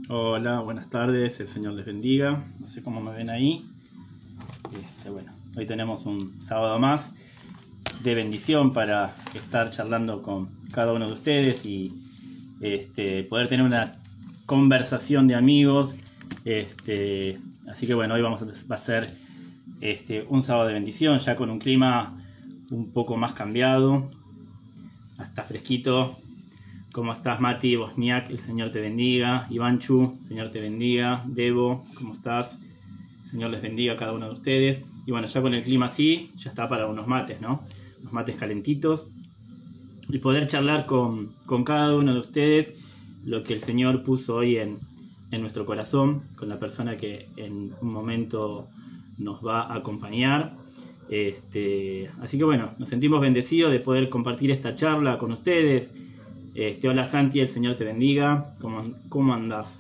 Hola, buenas tardes, el Señor les bendiga. No sé cómo me ven ahí. Bueno, hoy tenemos un sábado más de bendición para estar charlando con cada uno de ustedes y poder tener una conversación de amigos. Así que bueno, hoy va a ser un sábado de bendición, ya con un clima un poco más cambiado, hasta fresquito. ¿Cómo estás, Mati? Bosniak, el Señor te bendiga. Ivanchu, el Señor te bendiga. Debo, ¿cómo estás? El Señor les bendiga a cada uno de ustedes. Y bueno, ya con el clima así, ya está para unos mates, ¿no? Unos mates calentitos. Y poder charlar con cada uno de ustedes lo que el Señor puso hoy en nuestro corazón, con la persona que en un momento nos va a acompañar. Así que bueno, nos sentimos bendecidos de poder compartir esta charla con ustedes. Hola Santi, el Señor te bendiga. ¿Cómo andás?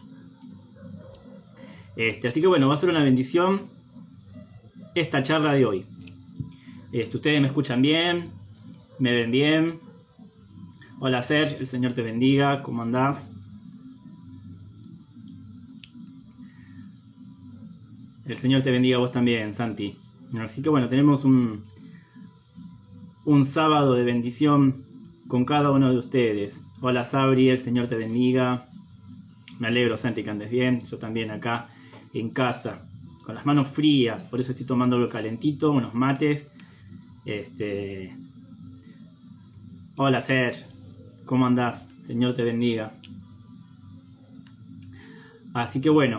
Así que bueno, va a ser una bendición esta charla de hoy. Ustedes me escuchan bien, me ven bien. Hola Serge, el Señor te bendiga. ¿Cómo andás? El Señor te bendiga a vos también, Santi. Así que bueno, tenemos un sábado de bendición con cada uno de ustedes. Hola Sabri, el Señor te bendiga. Me alegro, Santi, que andes bien. Yo también acá en casa, con las manos frías, por eso estoy tomando algo calentito, unos mates. Hola Serge, ¿cómo andás? Señor te bendiga. Así que bueno,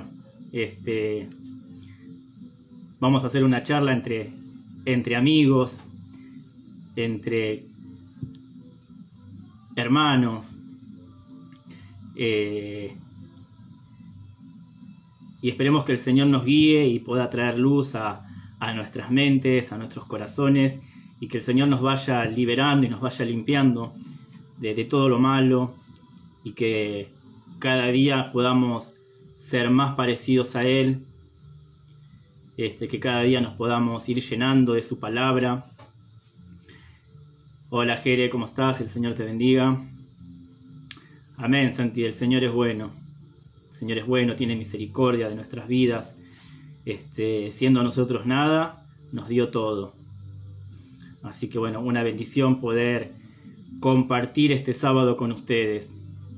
vamos a hacer una charla entre amigos, entre hermanos, y esperemos que el Señor nos guíe y pueda traer luz a nuestras mentes, a nuestros corazones, y que el Señor nos vaya liberando y nos vaya limpiando de todo lo malo, y que cada día podamos ser más parecidos a Él, que cada día nos podamos ir llenando de su palabra. Hola Jere, ¿cómo estás? El Señor te bendiga. Amén, Santi, el Señor es bueno. El Señor es bueno, tiene misericordia de nuestras vidas. Siendo nosotros nada, nos dio todo. Así que bueno, una bendición poder compartir este sábado con ustedes.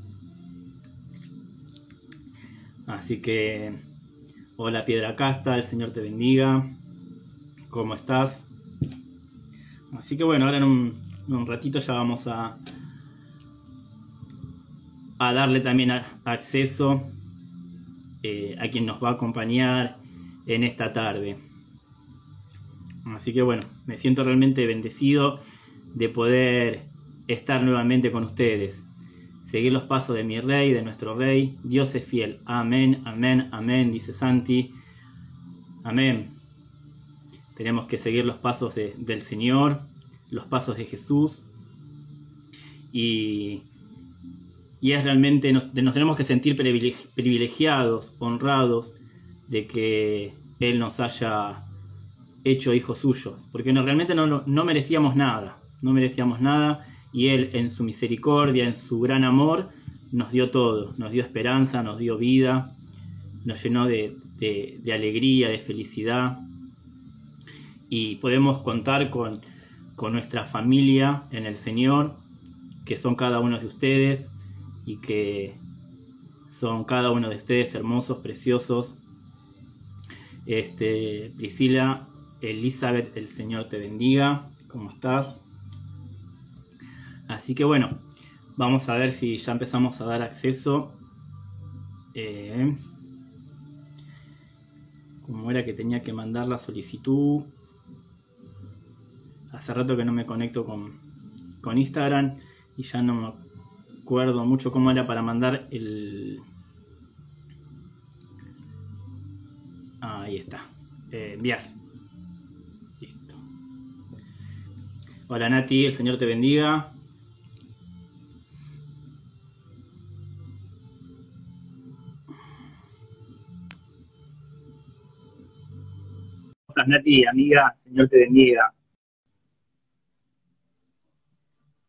Así que, hola Piedra Casta, el Señor te bendiga. ¿Cómo estás? Así que bueno, ahora en un ratito ya vamos a darle también acceso a quien nos va a acompañar en esta tarde. Así que bueno, me siento realmente bendecido de poder estar nuevamente con ustedes. Seguir los pasos de mi Rey, de nuestro Rey. Dios es fiel. Amén, amén, amén, dice Santi. Amén. Tenemos que seguir los pasos del Señor, los pasos de Jesús. Y es realmente, nos tenemos que sentir privilegiados, honrados de que Él nos haya hecho hijos suyos, porque realmente no merecíamos nada, y Él en su misericordia, en su gran amor, nos dio todo, nos dio esperanza, nos dio vida, nos llenó de alegría, de felicidad, y podemos contar con nuestra familia en el Señor, que son cada uno de ustedes, y que son cada uno de ustedes hermosos, preciosos. Priscila, Elizabeth, el Señor te bendiga. ¿Cómo estás? Así que bueno, vamos a ver si ya empezamos a dar acceso. ¿Cómo era que tenía que mandar la solicitud? Hace rato que no me conecto con Instagram y ya no me acuerdo mucho cómo era para mandar el... Ahí está. Enviar. Listo. Hola Nati, el Señor te bendiga. Hola Nati, amiga, el Señor te bendiga.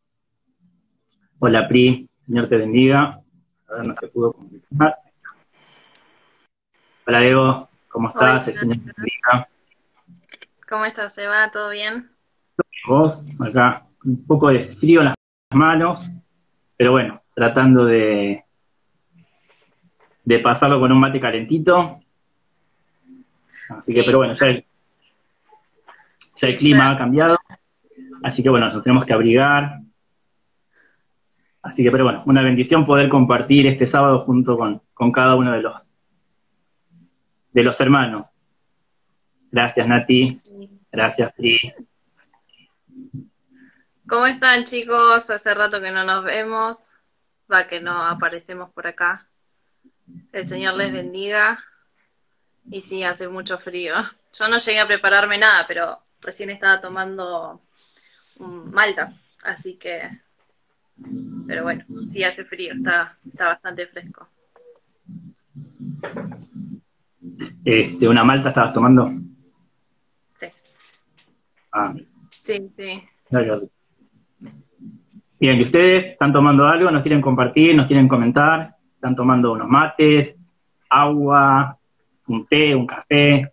Hola Pri, el Señor te bendiga. A ver, no se pudo comunicar. Hola, Diego. ¿Cómo estás? El Hola, señor te bendiga. ¿cómo estás, Eva? ¿Todo bien? Vos, acá, un poco de frío en las manos, pero bueno, tratando de pasarlo con un mate calentito. Así que, pero Sí, bueno, ya el sí, clima ha cambiado, así que bueno, nos tenemos que abrigar. Así que, pero bueno, una bendición poder compartir este sábado junto con cada uno de los hermanos. Gracias, Nati. sí. Gracias, Pri. ¿Cómo están, chicos? Hace rato que no nos vemos, va que no aparecemos por acá. El Señor les bendiga y sí, hace mucho frío. Yo no llegué a prepararme nada, pero recién estaba tomando un Malta, así que, pero bueno, sí hace frío, está bastante fresco. ¿Una malta estabas tomando? Sí, Ah, sí, sí. mira. Bien, ¿y ustedes están tomando algo? ¿Nos quieren compartir? ¿Nos quieren comentar? ¿Están tomando unos mates, agua, un té, un café?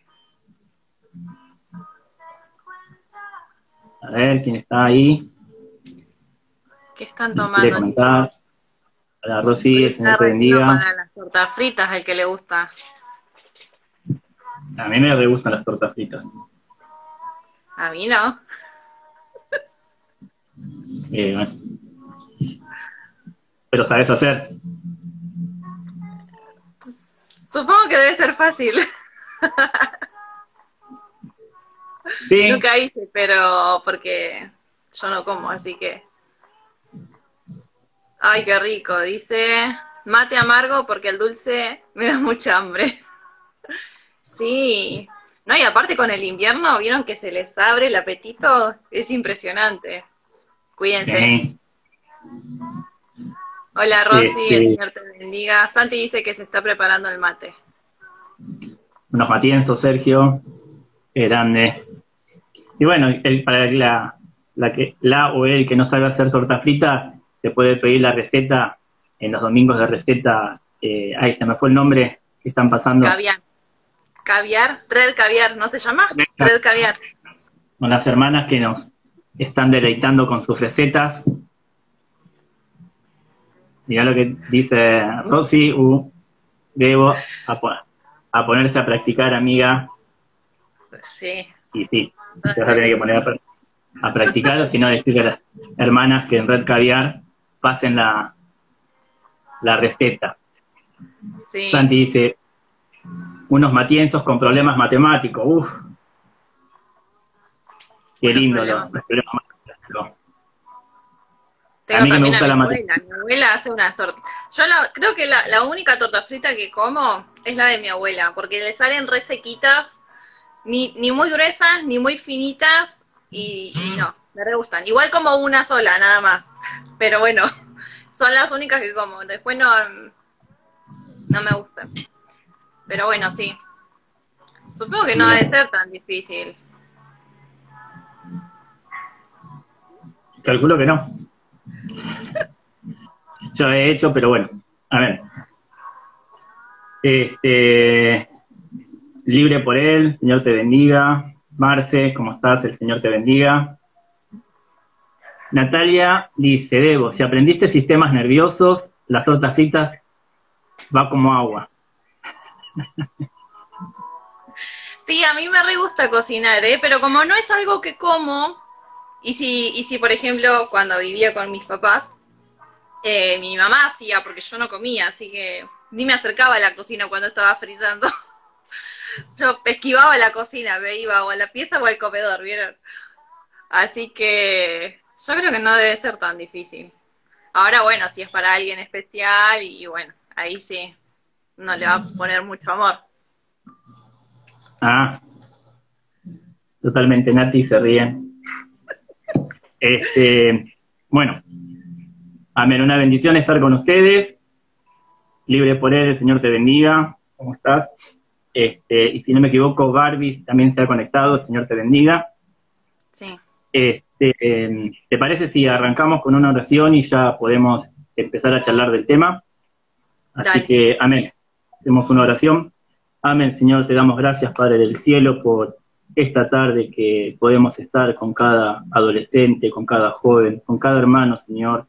A ver, ¿quién está ahí? ¿Qué están ¿Nos quiere tomando, comentar? chicos? Hola, Rosy, Hoy el Señor está te re lindo bendiga. para las tortas fritas, al que le gusta. A mí me re gustan las tortas fritas. A mí no. Bueno, pero ¿sabes hacer? Supongo que debe ser fácil. Sí. Nunca hice, pero porque yo no como, así que. Ay, qué rico. Dice, mate amargo porque el dulce me da mucha hambre. Sí. No, y aparte con el invierno, ¿vieron que se les abre el apetito? Es impresionante. Cuídense. Sí. Hola, Rosy, el Este, Señor te bendiga. Santi dice que se está preparando el mate. unos matienzos, Sergio. Qué grande. Y bueno, para la o el que no sabe hacer tortas fritas, se puede pedir la receta en los domingos de recetas. Ay, se me fue el nombre que están pasando. Caviar. Caviar, Red Caviar, ¿no se llama? Red Caviar. Con las hermanas que nos están deleitando con sus recetas. Mirá lo que dice Rosy, debo a ponerse a practicar, amiga. Sí, Y sí, te vas a tener que totalmente. poner a practicar, o si no decirle a las hermanas que en Red Caviar pasen la receta. Sí, Santi dice, unos matienzos con problemas matemáticos. Uf, qué unos lindo problemas los más. problemas matemáticos. A Tengo mí que me también a gusta mi la matemática. abuela. Mi abuela hace unas tortas. Creo que la única torta frita que como es la de mi abuela, porque le salen re sequitas, ni muy gruesas, ni muy finitas, y no, me re gustan. Igual como una sola, nada más. Pero bueno, son las únicas que como. Después no me gustan. Pero bueno, sí. Supongo que no debe ser tan difícil. Calculo que no. Yo he hecho, pero bueno. A ver. Este, libre por él, Señor te bendiga. Marce, ¿cómo estás? El Señor te bendiga. Natalia dice, Debo, si aprendiste sistemas nerviosos, las tortas fritas va como agua. Sí, a mí me re gusta cocinar, ¿eh? Pero como no es algo que como, y si por ejemplo, cuando vivía con mis papás, mi mamá hacía, porque yo no comía, así que ni me acercaba a la cocina cuando estaba fritando. Yo esquivaba la cocina, me iba o a la pieza o al comedor, ¿vieron? Así que yo creo que no debe ser tan difícil. Ahora, bueno, si es para alguien especial, y bueno, ahí sí, no le va a poner mucho amor. Ah, totalmente, Nati se ríen. Bueno, amén, una bendición estar con ustedes. Libre por él, el Señor te bendiga. ¿Cómo estás? Y si no me equivoco, Barbie también se ha conectado, el Señor te bendiga. Sí, ¿Te parece si arrancamos con una oración y ya podemos empezar a charlar del tema? Así dale. que, amén. Hacemos una oración. Amén, Señor, te damos gracias, Padre del cielo, por esta tarde que podemos estar con cada adolescente, con cada joven, con cada hermano, Señor,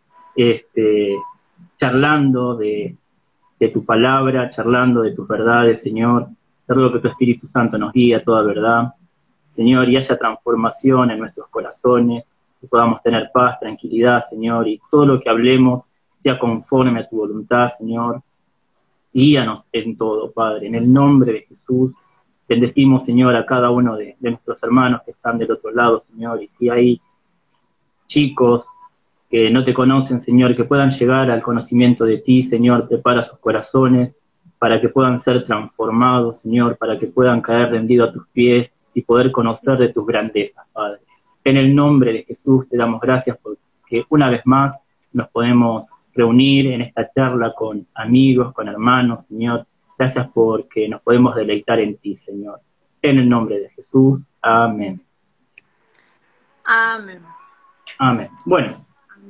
charlando de tu palabra, charlando de tus verdades, Señor. Te ruego que tu Espíritu Santo nos guíe a toda verdad, Señor, y haya transformación en nuestros corazones, que podamos tener paz, tranquilidad, Señor, y todo lo que hablemos sea conforme a tu voluntad, Señor. Guíanos en todo, Padre, en el nombre de Jesús. Bendecimos, Señor, a cada uno de nuestros hermanos que están del otro lado, Señor, y si hay chicos que no te conocen, Señor, que puedan llegar al conocimiento de ti, Señor, prepara sus corazones para que puedan ser transformados, Señor, para que puedan caer rendidos a tus pies y poder conocer de tus grandezas, Padre. En el nombre de Jesús te damos gracias porque una vez más nos podemos reunir en esta charla con amigos, con hermanos, Señor. Gracias porque nos podemos deleitar en ti, Señor. En el nombre de Jesús, amén. Amén. Amén. Bueno,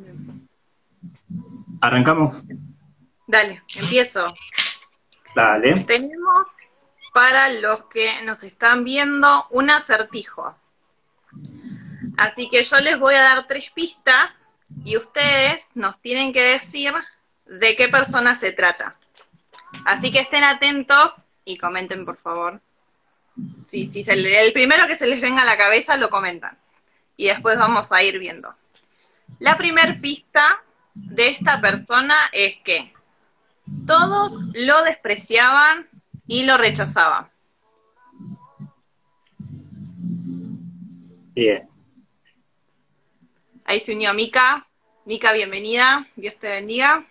arrancamos. Dale, empiezo. Dale. Tenemos para los que nos están viendo un acertijo. Así que yo les voy a dar 3 pistas y ustedes nos tienen que decir de qué persona se trata. Así que estén atentos y comenten, por favor. Si el primero que se les venga a la cabeza lo comentan. Y después vamos a ir viendo. La primer pista de esta persona es que todos lo despreciaban y lo rechazaban. Bien. Ahí se unió Mica. Mica, bienvenida. Dios te bendiga.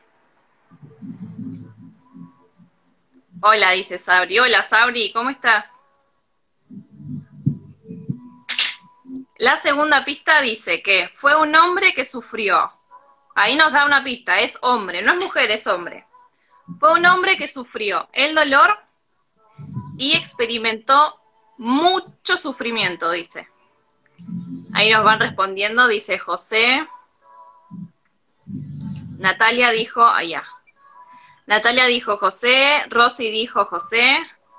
Hola, dice Sabri. Hola, Sabri, ¿cómo estás? La segunda pista dice que fue un hombre que sufrió. Ahí nos da una pista, es hombre, no es mujer, es hombre. Fue un hombre que sufrió el dolor y experimentó mucho sufrimiento, dice. Ahí nos van respondiendo, dice José. Natalia dijo, allá. Natalia dijo José, Rosy dijo José.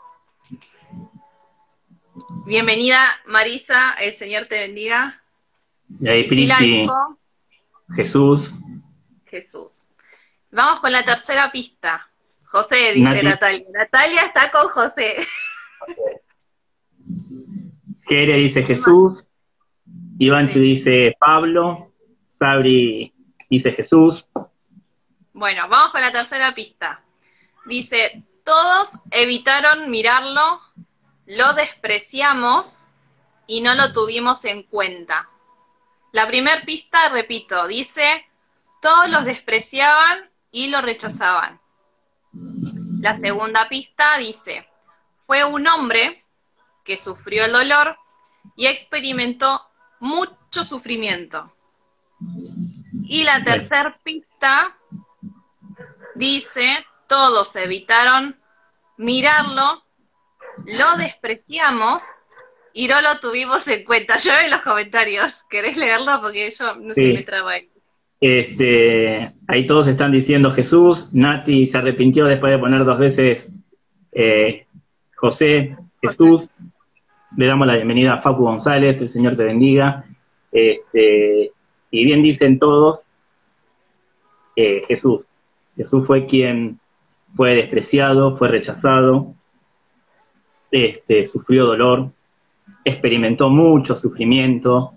Bienvenida Marisa, el Señor te bendiga. Y ahí Priscila Prisi, dijo Jesús. Jesús. Vamos con la tercera pista. José, dice Nati. Natalia. Natalia está con José. Kere dice Jesús. Ivanchu dice Pablo. Sabri dice Jesús. Bueno, vamos con la tercera pista. Dice, todos evitaron mirarlo, lo despreciamos y no lo tuvimos en cuenta. La primera pista, repito, dice, todos los despreciaban y lo rechazaban. La segunda pista dice, fue un hombre que sufrió el dolor y experimentó mucho sufrimiento. Y la tercera pista dice, todos evitaron mirarlo, lo despreciamos y no lo tuvimos en cuenta. Yo en los comentarios, ¿querés leerlo? Porque yo no sé, me traba ahí. Ahí todos están diciendo Jesús. Nati se arrepintió después de poner 2 veces José, Jesús. Le damos la bienvenida a Facu González, el Señor te bendiga. Y bien dicen todos, Jesús. Jesús fue quien fue despreciado, fue rechazado, sufrió dolor, experimentó mucho sufrimiento,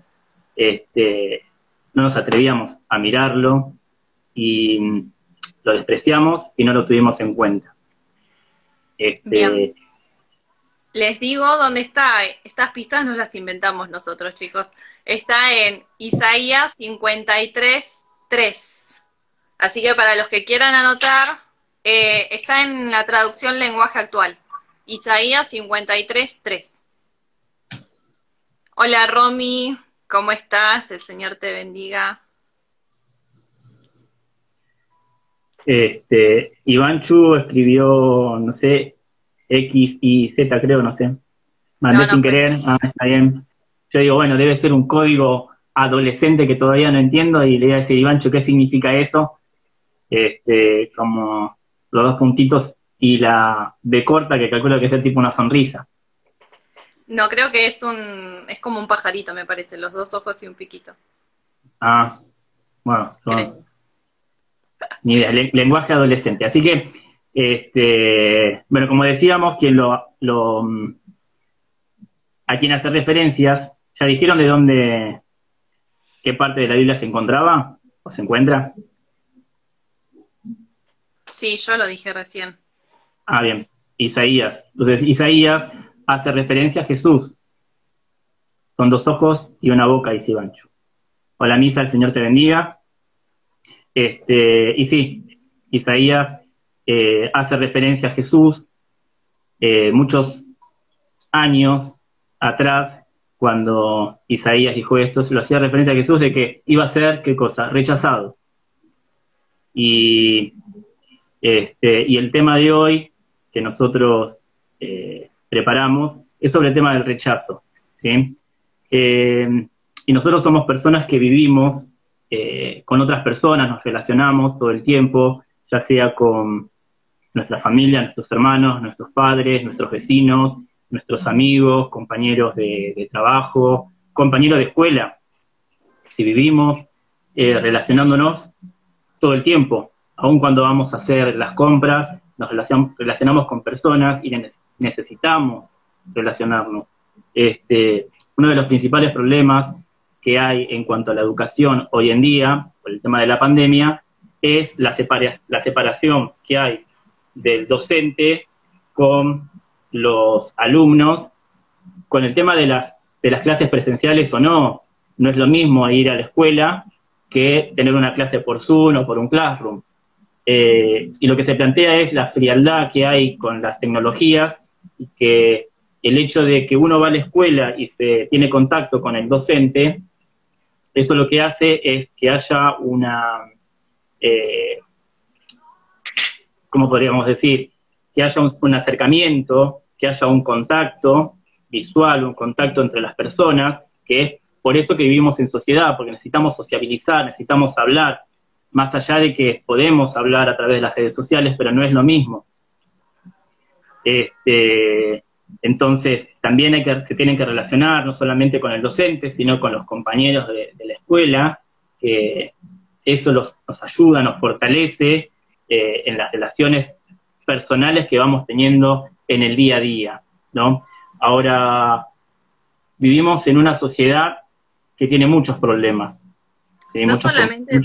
no nos atrevíamos a mirarlo y lo despreciamos y no lo tuvimos en cuenta. Bien. Les digo dónde está. Estas pistas no las inventamos nosotros, chicos. Está en Isaías 53:3. Así que para los que quieran anotar, está en la traducción lenguaje actual. Isaías 53:3. Hola Romy, ¿cómo estás? El Señor te bendiga. Ivanchu escribió, no sé, X y Z creo, no sé. Mandé sin querer, está bien. Yo digo, bueno, debe ser un código adolescente que todavía no entiendo y le voy a decir, Ivanchu, ¿qué significa eso? Como los 2 puntitos y la B corta, que calculo que es el tipo una sonrisa. No, creo que es como un pajarito, me parece, los dos ojos y un piquito. Ah, bueno, Creo. ni idea, lenguaje adolescente. Así que, bueno, como decíamos, a quien hace referencias, ¿ya dijeron de dónde, qué parte de la Biblia se encontraba o se encuentra? Sí, yo lo dije recién. Ah, bien, Isaías. Entonces, Isaías hace referencia a Jesús. Son 2 ojos y una boca, dice Ivancho. Hola, Misa, el Señor te bendiga. Y sí, Isaías hace referencia a Jesús muchos años atrás, cuando Isaías dijo esto, se lo hacía referencia a Jesús de que iba a ser, ¿qué cosa? Rechazados. Y el tema de hoy que nosotros preparamos es sobre el tema del rechazo, ¿sí? Y nosotros somos personas que vivimos con otras personas, nos relacionamos todo el tiempo, ya sea con nuestra familia, nuestros hermanos, nuestros padres, nuestros vecinos, nuestros amigos, compañeros de trabajo, compañeros de escuela. Si vivimos relacionándonos todo el tiempo, aun cuando vamos a hacer las compras, nos relacionamos con personas y necesitamos relacionarnos. Uno de los principales problemas que hay en cuanto a la educación hoy en día, por el tema de la pandemia, es la separación que hay del docente con los alumnos, con el tema de las clases presenciales o no. No es lo mismo ir a la escuela que tener una clase por Zoom o por un Classroom. Y lo que se plantea es la frialdad que hay con las tecnologías, y que el hecho de que uno va a la escuela y se tiene contacto con el docente, eso lo que hace es que haya ¿cómo podríamos decir? Que haya un acercamiento, que haya un contacto visual, un contacto entre las personas, que es por eso que vivimos en sociedad, porque necesitamos sociabilizar, necesitamos hablar, más allá de que podemos hablar a través de las redes sociales, pero no es lo mismo. Entonces, también se tienen que relacionar no solamente con el docente, sino con los compañeros de la escuela, que eso nos ayuda, nos fortalece en las relaciones personales que vamos teniendo en el día a día, ¿no? Ahora, vivimos en una sociedad que tiene muchos problemas. ¿Sí? No solamente,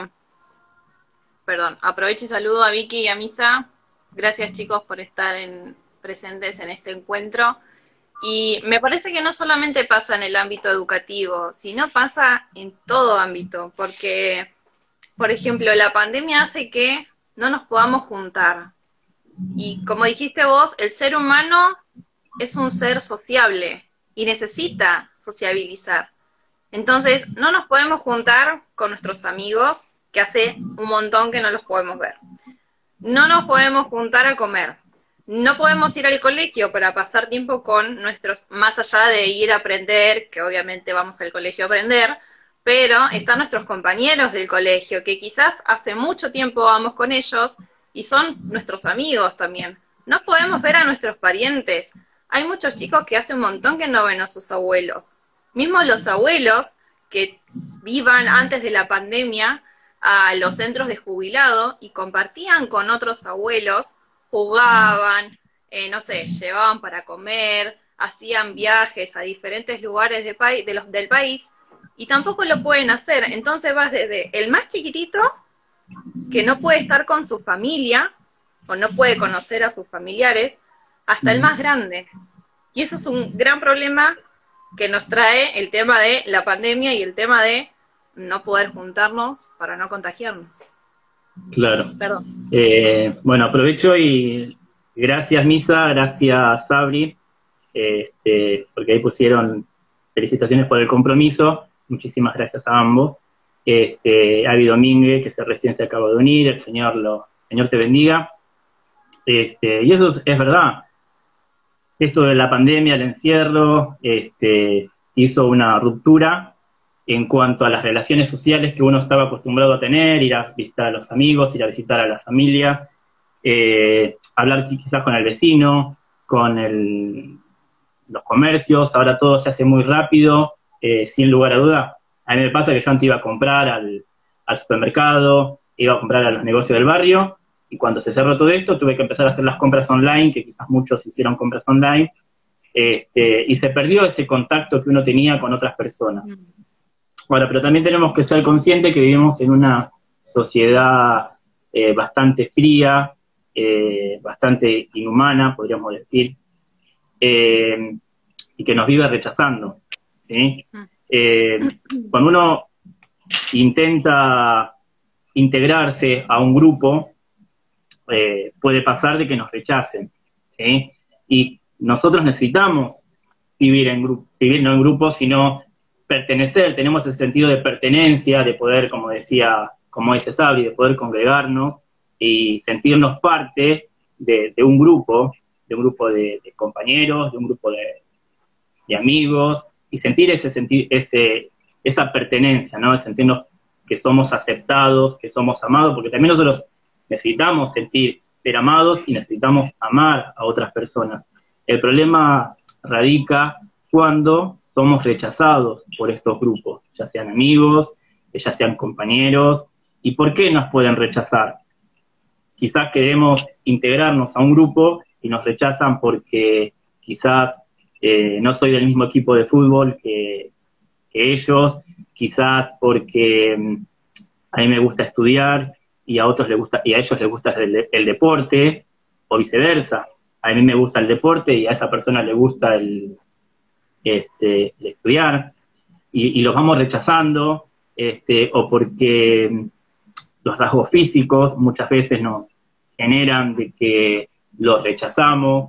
perdón, aprovecho y saludo a Vicky y a Misa. Gracias, chicos, por estar presentes en este encuentro. Y me parece que no solamente pasa en el ámbito educativo, sino pasa en todo ámbito, porque, por ejemplo, la pandemia hace que no nos podamos juntar. Y como dijiste vos, el ser humano es un ser sociable y necesita sociabilizar. Entonces, no nos podemos juntar con nuestros amigos, que hace un montón que no los podemos ver. No nos podemos juntar a comer. No podemos ir al colegio para pasar tiempo con nuestros, más allá de ir a aprender, que obviamente vamos al colegio a aprender, pero están nuestros compañeros del colegio, que quizás hace mucho tiempo vamos con ellos y son nuestros amigos también. No podemos ver a nuestros parientes. Hay muchos chicos que hace un montón que no ven a sus abuelos. Mismo los abuelos que vivan antes de la pandemia a los centros de jubilado y compartían con otros abuelos, jugaban, no sé, llevaban para comer, hacían viajes a diferentes lugares del país, y tampoco lo pueden hacer. Entonces vas desde el más chiquitito, que no puede estar con su familia, o no puede conocer a sus familiares, hasta el más grande. Y eso es un gran problema que nos trae el tema de la pandemia y el tema de no poder juntarnos para no contagiarnos. Claro. Perdón. Bueno, aprovecho y gracias Misa, gracias Sabri, porque ahí pusieron felicitaciones por el compromiso, muchísimas gracias a ambos. Avi Domínguez, que recién se acaba de unir, el Señor te bendiga. Y eso es verdad. Esto de la pandemia, el encierro, hizo una ruptura en cuanto a las relaciones sociales que uno estaba acostumbrado a tener, ir a visitar a los amigos, ir a visitar a las familias. hablar quizás con el vecino, con los comercios, ahora todo se hace muy rápido, sin lugar a duda. A mí me pasa que yo antes iba a comprar al supermercado, iba a comprar a los negocios del barrio, y cuando se cerró todo esto tuve que empezar a hacer las compras online, que quizás muchos hicieron compras online, y se perdió ese contacto que uno tenía con otras personas. Ahora, pero también tenemos que ser conscientes que vivimos en una sociedad bastante fría, bastante inhumana, podríamos decir, y que nos vive rechazando, ¿sí? Cuando uno intenta integrarse a un grupo, puede pasar de que nos rechacen, ¿sí? Y nosotros necesitamos vivir no en grupo, sino pertenecer, tenemos ese sentido de pertenencia, de poder, como dice Sabri, de poder congregarnos y sentirnos parte de un grupo, de compañeros, de un grupo de amigos, y sentir esa pertenencia, ¿no? De sentirnos que somos aceptados, que somos amados, porque también nosotros necesitamos ser amados y necesitamos amar a otras personas. El problema radica cuando somos rechazados por estos grupos, ya sean amigos, ya sean compañeros. ¿Y por qué nos pueden rechazar? Quizás queremos integrarnos a un grupo y nos rechazan porque quizás no soy del mismo equipo de fútbol que ellos, quizás porque a mí me gusta estudiar y a otros y a ellos les gusta el deporte, o viceversa. A mí me gusta el deporte y a esa persona le gusta el estudiar, y los vamos rechazando, o porque los rasgos físicos muchas veces nos generan de que los rechazamos,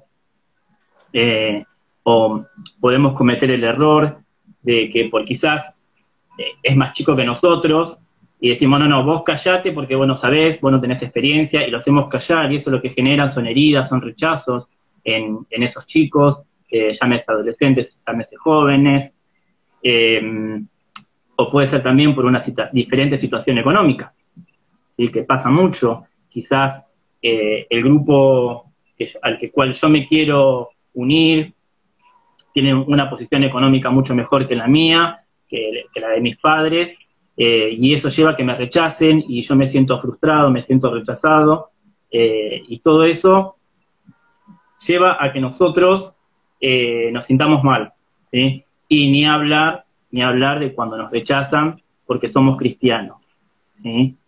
o podemos cometer el error de que por quizás es más chico que nosotros, y decimos, no, vos callate porque vos no sabés, vos no tenés experiencia, y lo hacemos callar, y eso lo que genera son heridas, son rechazos en esos chicos, llámese adolescentes, llámese jóvenes, o puede ser también por una diferente situación económica, ¿sí? Que pasa mucho, quizás el grupo al cual yo me quiero unir tiene una posición económica mucho mejor que la mía, que la de mis padres, y eso lleva a que me rechacen, y yo me siento frustrado, me siento rechazado, y todo eso lleva a que nosotros nos sintamos mal, ¿sí? Y ni hablar de cuando nos rechazan porque somos cristianos, ¿sí?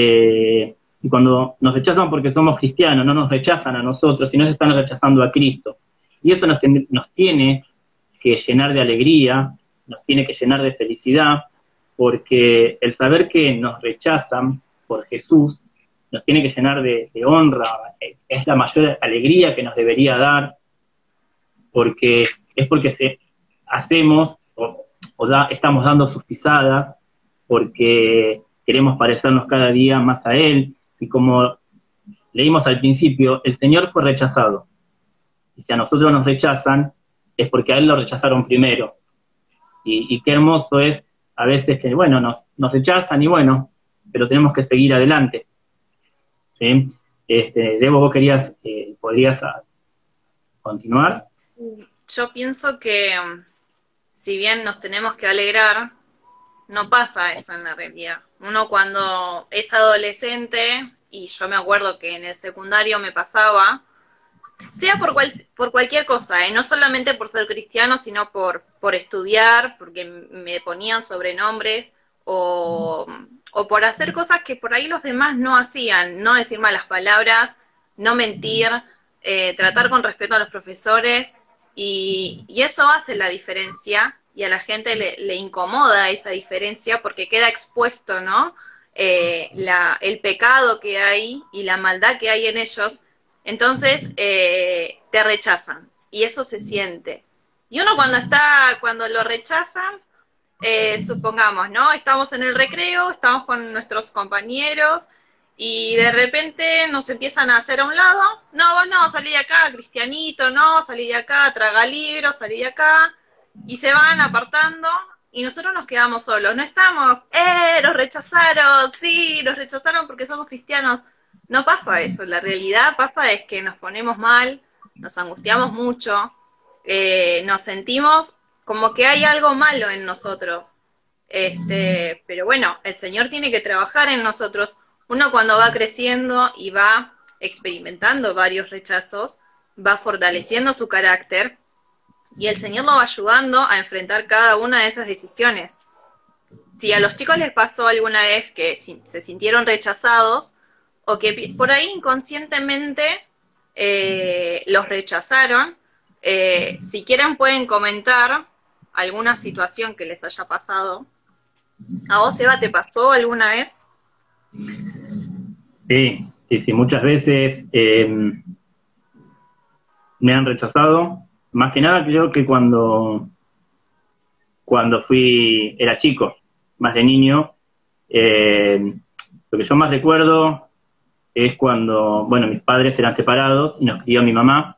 Y cuando nos rechazan porque somos cristianos, no nos rechazan a nosotros, sino se están rechazando a Cristo. Y eso nos tiene que llenar de alegría, nos tiene que llenar de felicidad, porque el saber que nos rechazan por Jesús nos tiene que llenar de honra, es la mayor alegría que nos debería dar, porque es porque hacemos estamos dando sus pisadas, porque queremos parecernos cada día más a Él, y como leímos al principio, el Señor fue rechazado, y si a nosotros nos rechazan, es porque a Él lo rechazaron primero, y qué hermoso es a veces que, bueno, nos rechazan, y bueno, pero tenemos que seguir adelante, ¿sí? Debo, vos podrías continuar. Sí. Yo pienso que si bien nos tenemos que alegrar, no pasa eso en la realidad. Uno cuando es adolescente, y yo me acuerdo que en el secundario me pasaba, sea por cualquier cosa, no solamente por ser cristiano, sino por estudiar, porque me ponían sobrenombres, o por hacer cosas que por ahí los demás no hacían, no decir malas palabras, no mentir, tratar con respeto a los profesores, y eso hace la diferencia, y a la gente le incomoda esa diferencia porque queda expuesto, ¿no? El pecado que hay y la maldad que hay en ellos. Entonces te rechazan, y eso se siente. Y uno cuando lo rechazan, supongamos, ¿no? Estamos en el recreo, estamos con nuestros compañeros, y de repente nos empiezan a hacer a un lado. No, vos no, salí de acá, cristianito, no, salí de acá, traga libros, salí de acá, y se van apartando, y nosotros nos quedamos solos. No estamos, nos rechazaron, sí, nos rechazaron porque somos cristianos. no pasa eso. La realidad pasa es que nos ponemos mal, nos angustiamos mucho, nos sentimos como que hay algo malo en nosotros. Pero bueno, el Señor tiene que trabajar en nosotros. Uno cuando va creciendo y va experimentando varios rechazos, va fortaleciendo su carácter y el Señor lo va ayudando a enfrentar cada una de esas decisiones. Si a los chicos les pasó alguna vez que se sintieron rechazados o que por ahí inconscientemente los rechazaron, si quieren pueden comentar alguna situación que les haya pasado. ¿A vos, Eva, te pasó alguna vez? Sí, muchas veces me han rechazado. Más que nada creo que cuando era chico, más de niño, lo que yo más recuerdo es cuando, bueno, mis padres eran separados y nos crió mi mamá,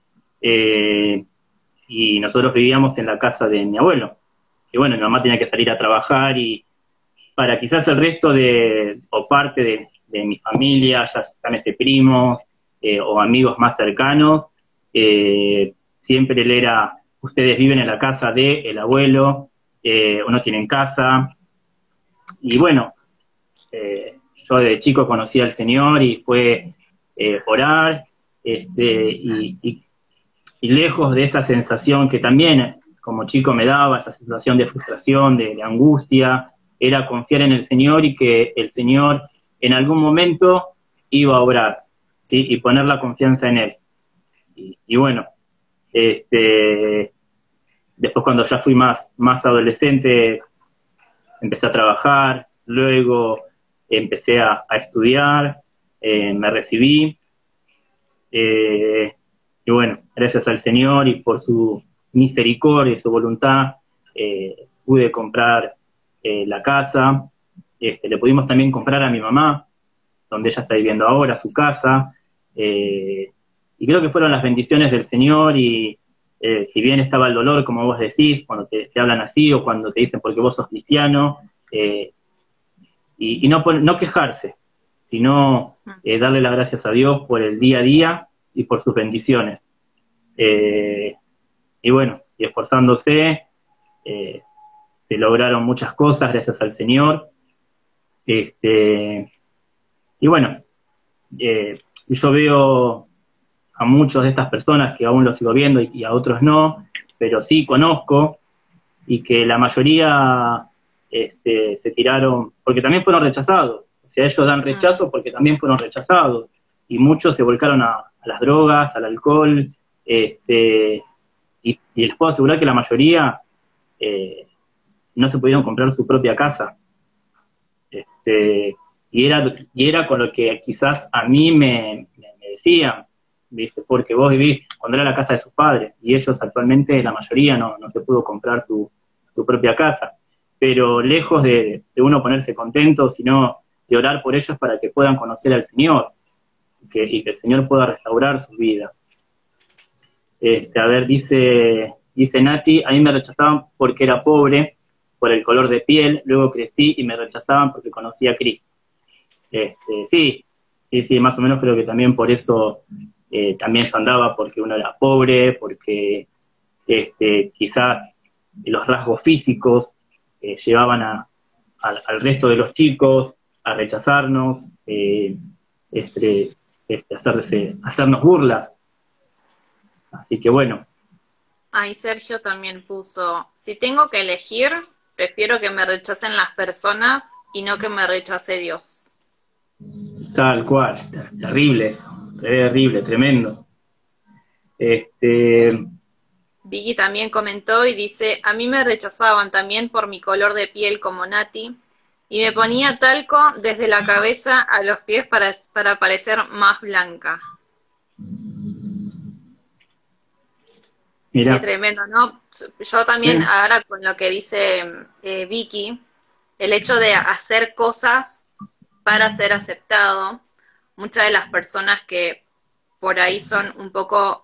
y nosotros vivíamos en la casa de mi abuelo. Y bueno, mi mamá tenía que salir a trabajar y para quizás el resto o parte de mi familia, ya llámese primos o amigos más cercanos, siempre él era, ustedes viven en la casa de el abuelo, o no tienen casa. Y bueno, yo de chico conocí al Señor y fue orar, y lejos de esa sensación que también como chico me daba, esa sensación de frustración, de angustia, era confiar en el Señor y que el Señor en algún momento iba a obrar, ¿sí? Y poner la confianza en Él. Y bueno, después cuando ya fui más adolescente, empecé a trabajar, luego empecé a estudiar, me recibí, y bueno, gracias al Señor y por su misericordia y su voluntad, pude comprar la casa. Le pudimos también comprar a mi mamá, donde ella está viviendo ahora, su casa, y creo que fueron las bendiciones del Señor. Y si bien estaba el dolor, como vos decís, cuando te hablan así o cuando te dicen porque vos sos cristiano, y no quejarse, sino darle las gracias a Dios por el día a día y por sus bendiciones. Y bueno, y esforzándose, se lograron muchas cosas gracias al Señor. Y bueno, yo veo a muchos de estas personas que aún los sigo viendo y a otros no, pero sí conozco, y que la mayoría se tiraron, porque también fueron rechazados. O sea, ellos dan rechazo porque también fueron rechazados, y muchos se volcaron a las drogas, al alcohol, y les puedo asegurar que la mayoría no se pudieron comprar su propia casa. Y era con lo que quizás a mí me decían, ¿viste? Porque vos vivís, cuando era la casa de sus padres, y ellos actualmente, la mayoría, no se pudo comprar su propia casa. Pero lejos de uno ponerse contento, sino de orar por ellos para que puedan conocer al Señor, y que el Señor pueda restaurar sus vidas. A ver, dice Nati, a mí me rechazaban porque era pobre, por el color de piel, luego crecí y me rechazaban porque conocí a Cristo. Sí, más o menos creo que también por eso también yo andaba, porque uno era pobre, porque quizás los rasgos físicos llevaban al resto de los chicos a rechazarnos, hacernos burlas. Así que bueno. Ahí Sergio también puso, si tengo que elegir, prefiero que me rechacen las personas y no que me rechace Dios. Tal cual, terrible eso, terrible, tremendo. Vicky también comentó y dice, a mí me rechazaban también por mi color de piel como Nati, y me ponía talco desde la cabeza a los pies para parecer más blanca. Mirá. Qué tremendo, ¿no? Yo también, ahora con lo que dice Vicky, el hecho de hacer cosas para ser aceptado, muchas de las personas que por ahí son un poco,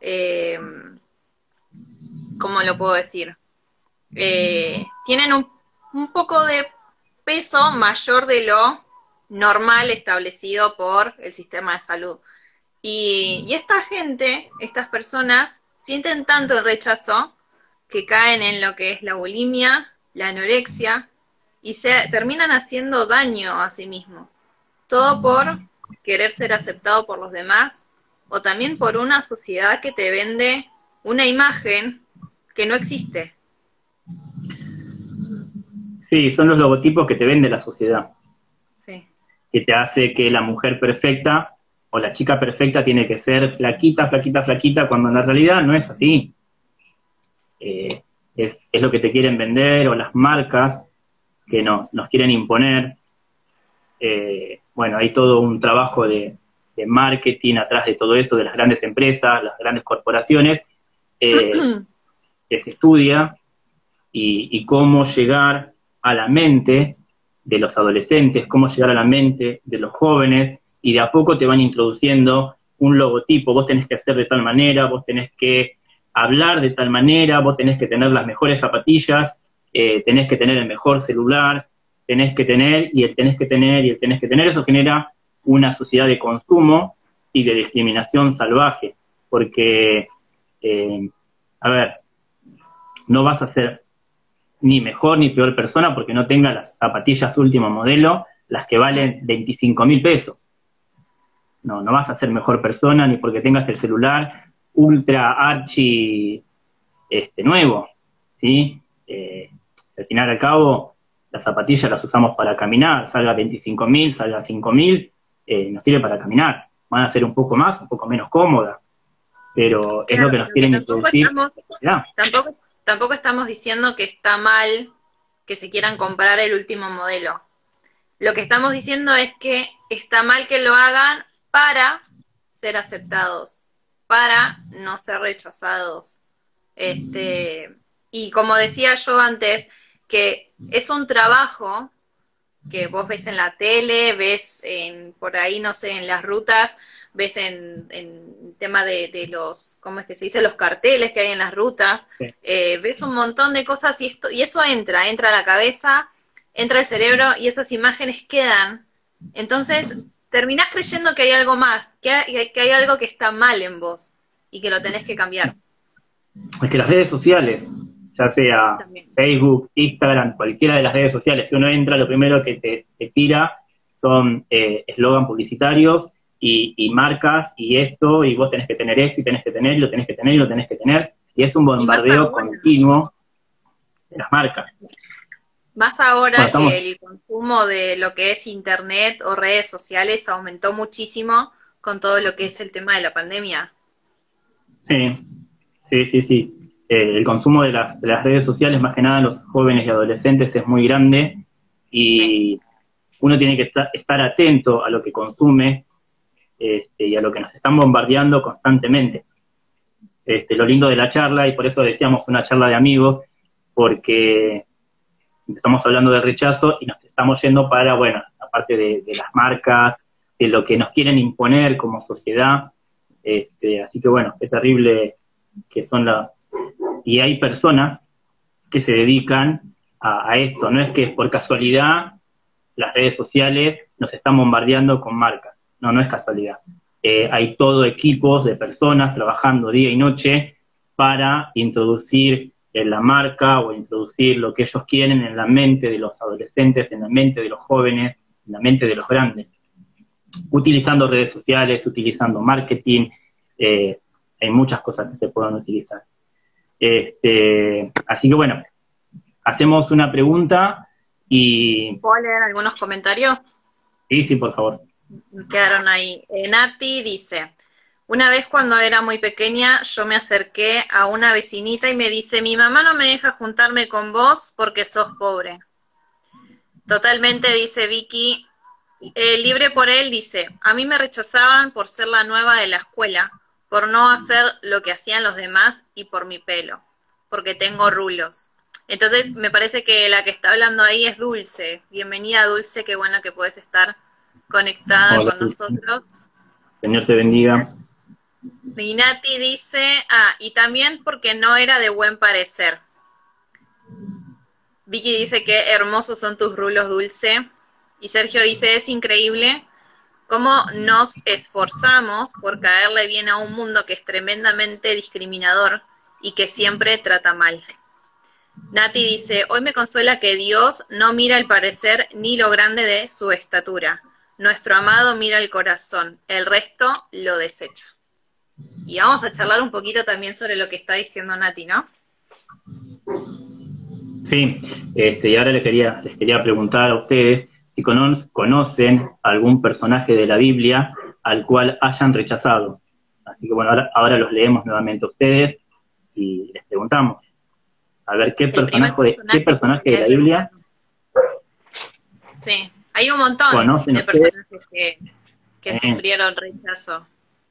¿cómo lo puedo decir? Tienen un poco de peso mayor de lo normal establecido por el sistema de salud. Y esta gente, estas personas, sienten tanto el rechazo que caen en lo que es la bulimia, la anorexia, y se terminan haciendo daño a sí mismos. Todo por querer ser aceptado por los demás, o también por una sociedad que te vende una imagen que no existe. Sí, son los logotipos que te vende la sociedad, Sí. que te hace que la mujer perfecta o la chica perfecta tiene que ser flaquita, flaquita, flaquita, cuando en la realidad no es así. Es lo que te quieren vender, o las marcas que nos quieren imponer. Bueno, hay todo un trabajo de marketing atrás de todo eso, de las grandes empresas, las grandes corporaciones, que se estudia, y cómo llegar a la mente de los adolescentes, cómo llegar a la mente de los jóvenes, y de a poco te van introduciendo un logotipo. Vos tenés que hacer de tal manera, vos tenés que hablar de tal manera, vos tenés que tener las mejores zapatillas, tenés que tener el mejor celular, tenés que tener, y el tenés que tener, y el tenés que tener. Eso genera una sociedad de consumo y de discriminación salvaje, porque, a ver, no vas a ser ni mejor ni peor persona porque no tenga las zapatillas último modelo, las que valen 25.000 pesos. No vas a ser mejor persona ni porque tengas el celular ultra archi nuevo, ¿sí? Al final al cabo, las zapatillas las usamos para caminar, salga 25.000, salga 5.000, nos sirve para caminar. Van a ser un poco más, un poco menos cómodas, pero es lo que nos quieren introducir en la sociedad. Tampoco estamos diciendo que está mal que se quieran comprar el último modelo. Lo que estamos diciendo es que está mal que lo hagan para ser aceptados, para no ser rechazados. Y como decía yo antes, que es un trabajo que vos ves en la tele, ves por ahí, no sé, en las rutas, ves en tema de los, ¿cómo es que se dice? Los carteles que hay en las rutas, Sí. Ves un montón de cosas y eso entra a la cabeza, entra al cerebro y esas imágenes quedan. Entonces, terminás creyendo que hay algo más, que hay algo que está mal en vos y que lo tenés que cambiar. Es que las redes sociales, ya sea También. Facebook, Instagram, cualquiera de las redes sociales que uno entra, lo primero que te tira son eslogan publicitarios y marcas, y esto, y vos tenés que tener esto, y tenés que tener, y lo tenés que tener, y lo tenés que tener, y es un Y más bombardeo ahora, continuo de las marcas. Bueno, que el consumo de lo que es internet o redes sociales aumentó muchísimo con todo lo que es el tema de la pandemia. Sí. El consumo de las redes sociales, más que nada los jóvenes y adolescentes, es muy grande, y Sí. uno tiene que estar atento a lo que consume, y a lo que nos están bombardeando constantemente. Lo Sí. lindo de la charla, y por eso decíamos una charla de amigos, porque empezamos hablando de rechazo y nos estamos yendo para, bueno, aparte de las marcas, de lo que nos quieren imponer como sociedad. Así que bueno, qué terrible que son las... Y hay personas que se dedican a esto, no es que por casualidad las redes sociales nos están bombardeando con marcas, no es casualidad. Hay todo equipos de personas trabajando día y noche para introducir la marca o introducir lo que ellos quieren en la mente de los adolescentes, en la mente de los jóvenes, en la mente de los grandes. Utilizando redes sociales, utilizando marketing, hay muchas cosas que se pueden utilizar. Así que bueno, hacemos una pregunta y... ¿Puedo leer algunos comentarios? Sí, por favor. Me quedaron ahí. Nati dice, una vez cuando era muy pequeña yo me acerqué a una vecinita y me dice, mi mamá no me deja juntarme con vos porque sos pobre. Totalmente, dice Vicky. Libre por él dice, a mí me rechazaban por ser la nueva de la escuela, por no hacer lo que hacían los demás y por mi pelo, porque tengo rulos. Entonces me parece que la que está hablando ahí es Dulce. Bienvenida, Dulce, qué bueno que puedes estar conectada Hola, con nosotros. Señor te bendiga. Y Nati dice, y también porque no era de buen parecer. Vicky dice que hermosos son tus rulos, Dulce. Y Sergio dice, es increíble cómo nos esforzamos por caerle bien a un mundo que es tremendamente discriminador y que siempre trata mal. Nati dice, hoy me consuela que Dios no mira el parecer ni lo grande de su estatura. Nuestro amado mira el corazón, el resto lo desecha. Y vamos a charlar un poquito también sobre lo que está diciendo Nati, ¿no? Sí, y ahora les quería preguntar a ustedes si conocen algún personaje de la Biblia al cual hayan rechazado. Así que bueno, ahora los leemos nuevamente a ustedes y les preguntamos. A ver, ¿qué personaje de la Biblia? Sí, hay un montón de personajes que sufrieron rechazo.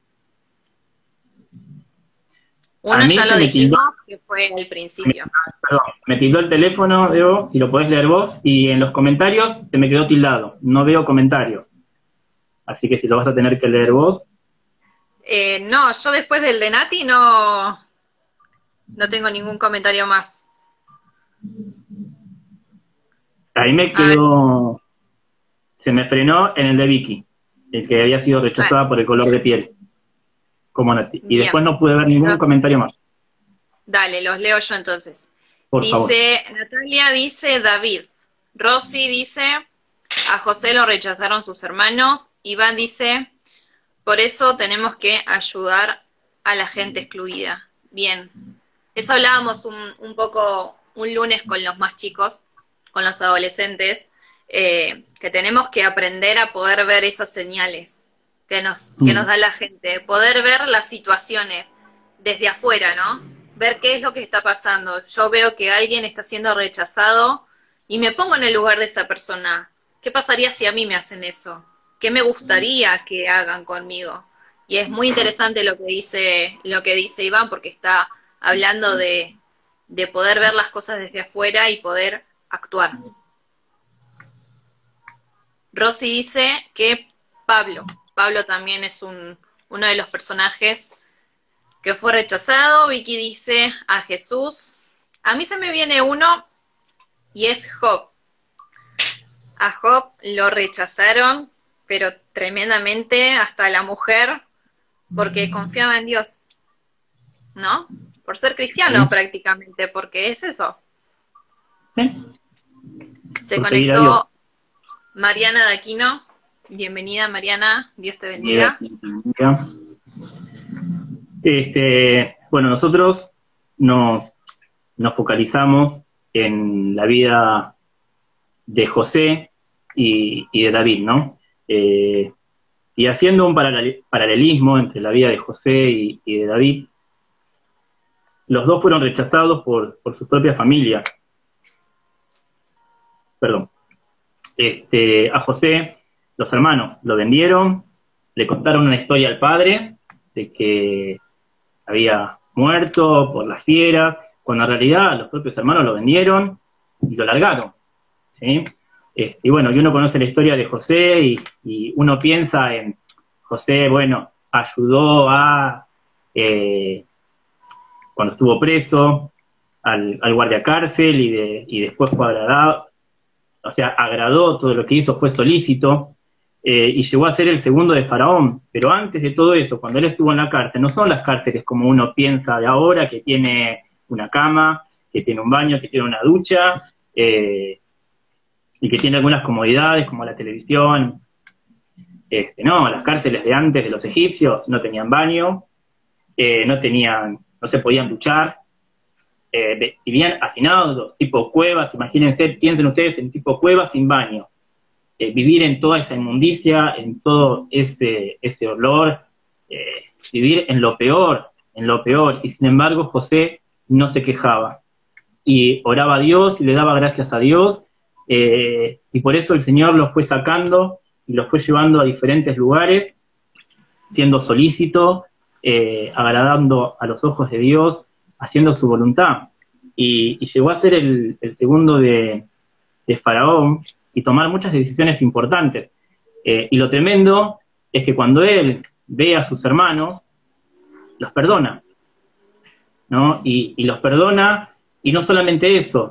Uno ya lo dijimos, que fue al principio. Perdón, me tildó el teléfono, Debo, si lo podés leer vos, y en los comentarios se me quedó tildado. No veo comentarios. Así que si lo vas a tener que leer vos. No, yo después del de Nati no tengo ningún comentario más. Ahí me quedó, se me frenó en el de Vicky, el que había sido rechazada por el color de piel, como Nati. Y después no pude ver ningún comentario más. Dale, los leo yo entonces. Por favor. Natalia dice David. Rosy dice, a José lo rechazaron sus hermanos. Iván dice, por eso tenemos que ayudar a la gente excluida. Bien. Eso hablábamos un poco un lunes con los más chicos, con los adolescentes, que tenemos que aprender a poder ver esas señales que nos da la gente, poder ver las situaciones desde afuera, ¿no? Ver qué es lo que está pasando. Yo veo que alguien está siendo rechazado y me pongo en el lugar de esa persona. ¿Qué pasaría si a mí me hacen eso? ¿Qué me gustaría que hagan conmigo? Y es muy interesante lo que dice Iván, porque está hablando de poder ver las cosas desde afuera y poder actuar. Rosy dice que Pablo también es uno de los personajes que fue rechazado. Vicky dice a Jesús. A mí se me viene uno y es Job. A Job lo rechazaron, pero tremendamente, hasta la mujer, porque confiaba en Dios, ¿no? Por ser cristiano prácticamente, porque es eso. ¿Sí? Se conectó Mariana de Aquino. Bienvenida, Mariana. Dios te bendiga. Bueno, nosotros nos focalizamos en la vida de José y de David, ¿no? Y haciendo un paralelismo entre la vida de José y de David, los dos fueron rechazados por su propia familia. Perdón. A José, los hermanos lo vendieron, le contaron una historia al padre de que había muerto por las fieras, cuando en realidad los propios hermanos lo vendieron y lo largaron, ¿sí? Y bueno, y uno conoce la historia de José y uno piensa en José, bueno, ayudó cuando estuvo preso, al guardia cárcel y después fue agradado, o sea, agradó, todo lo que hizo fue solícito, y llegó a ser el segundo de Faraón. Pero antes de todo eso, cuando él estuvo en la cárcel, no son las cárceles como uno piensa de ahora, que tiene una cama, que tiene un baño, que tiene una ducha, y que tiene algunas comodidades como la televisión. No, las cárceles de antes de los egipcios no tenían baño, no se podían duchar, vivían hacinados, tipo cuevas. Imagínense, piensen ustedes en tipo cuevas sin baño, vivir en toda esa inmundicia, en todo ese olor, vivir en lo peor, y sin embargo José no se quejaba, y oraba a Dios y le daba gracias a Dios, y por eso el Señor los fue sacando y los fue llevando a diferentes lugares, siendo solícito, agradando a los ojos de Dios, haciendo su voluntad, y llegó a ser el segundo de Faraón, y tomar muchas decisiones importantes. Y lo tremendo es que cuando él ve a sus hermanos, los perdona, ¿no? Y los perdona, y no solamente eso,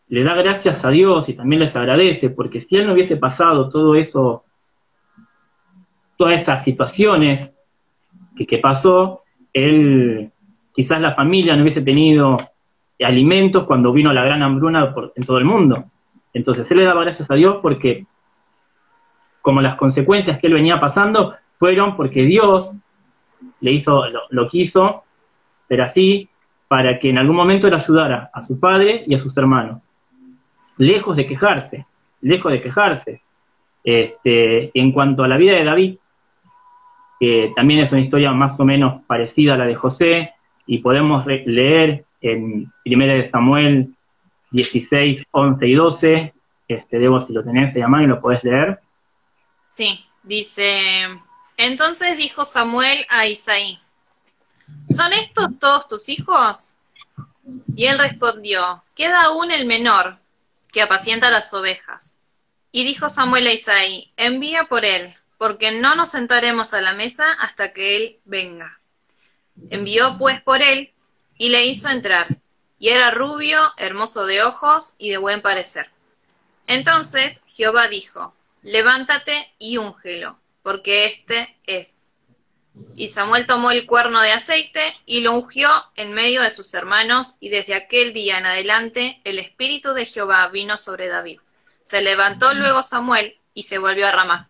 le da gracias a Dios y también les agradece, porque si él no hubiese pasado todo eso, todas esas situaciones que pasó, él, quizás la familia no hubiese tenido alimentos cuando vino la gran hambruna en todo el mundo. Entonces él le daba gracias a Dios porque, como las consecuencias que él venía pasando, fueron porque Dios le hizo, lo quiso ser así, para que en algún momento él ayudara a su padre y a sus hermanos. Lejos de quejarse, lejos de quejarse. En cuanto a la vida de David, que también es una historia más o menos parecida a la de José, y podemos leer en 1 Samuel 16, 11 y 12, Debo, si lo tenés a mano y lo podés leer. Sí, dice, entonces dijo Samuel a Isaí, ¿son estos todos tus hijos? Y él respondió, queda aún el menor, que apacienta las ovejas. Y dijo Samuel a Isaí, envía por él, porque no nos sentaremos a la mesa hasta que él venga. Envió pues por él, y le hizo entrar, y era rubio, hermoso de ojos, y de buen parecer. Entonces Jehová dijo, levántate y úngelo, porque este es. Y Samuel tomó el cuerno de aceite, y lo ungió en medio de sus hermanos, y desde aquel día en adelante el Espíritu de Jehová vino sobre David. Se levantó luego Samuel, y se volvió a Ramá.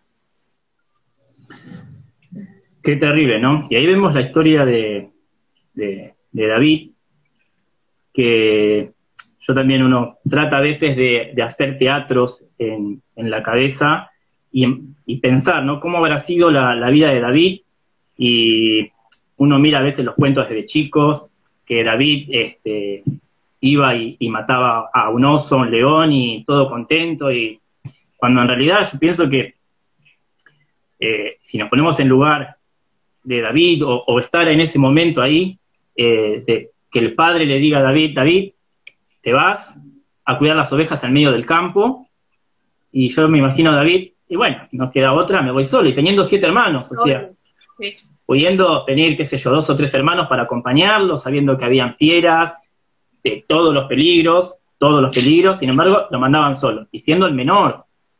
Qué terrible, ¿no? Y ahí vemos la historia de David, que yo también, uno trata a veces de hacer teatros en la cabeza y pensar, ¿no? ¿Cómo habrá sido la vida de David? Y uno mira a veces los cuentos desde chicos, que David iba y mataba a un oso, un león, y todo contento, y cuando en realidad yo pienso que si nos ponemos en lugar de David, o estar en ese momento ahí, que el padre le diga a David, David, te vas a cuidar las ovejas en medio del campo, y yo me imagino a David, y bueno, no queda otra, me voy solo, y teniendo 7 hermanos, o sea, sí, pudiendo venir, qué sé yo, 2 o 3 hermanos para acompañarlo, sabiendo que habían fieras, de todos los peligros, sin embargo, lo mandaban solo, y siendo el menor.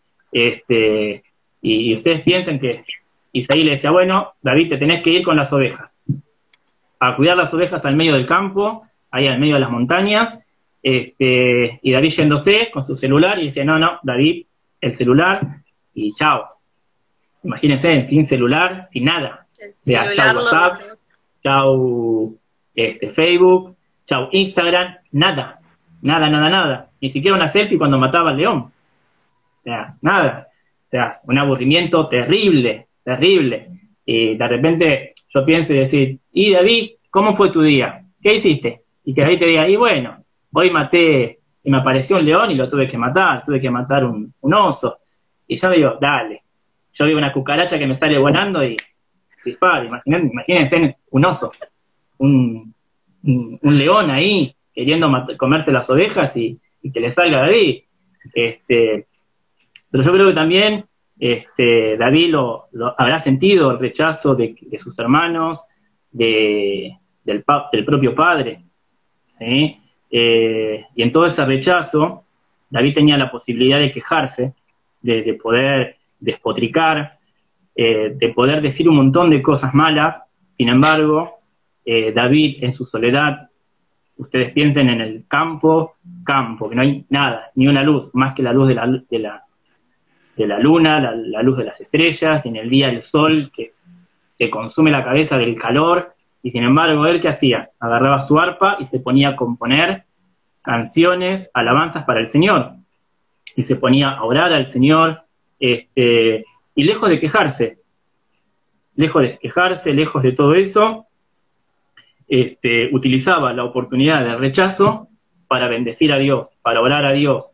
Y ustedes piensen que Isaí le decía, bueno, David, te tenés que ir con las ovejas, a cuidar las ovejas al medio del campo, ahí al medio de las montañas, y David yéndose con su celular, y decía, no, David, el celular, y chao. Imagínense, sin celular, sin nada. O sea, chau WhatsApp, chau Facebook, chau Instagram, nada. Ni siquiera una selfie cuando mataba al león. O sea, nada. O sea, un aburrimiento terrible. Y de repente yo pienso y decir, y David, ¿cómo fue tu día? ¿Qué hiciste? Y que David te diga, y bueno, hoy maté, y me apareció un león y lo tuve que matar un oso. Y yo digo, dale. Yo veo una cucaracha que me sale volando y disparo. Imagínense un oso, un león ahí queriendo comerse las ovejas y que le salga a David. Pero yo creo que también David lo habrá sentido, el rechazo de sus hermanos, del propio padre, ¿sí? Y en todo ese rechazo, David tenía la posibilidad de quejarse, de poder despotricar, de poder decir un montón de cosas malas. Sin embargo, David en su soledad, ustedes piensen en el campo, que no hay nada, ni una luz, más que la luz de la luna, la luz de las estrellas, y en el día el sol que te consume la cabeza del calor, y sin embargo, ¿él qué hacía? Agarraba su arpa y se ponía a componer canciones, alabanzas para el Señor, y se ponía a orar al Señor, y lejos de quejarse, lejos de todo eso, utilizaba la oportunidad del rechazo para bendecir a Dios, para orar a Dios,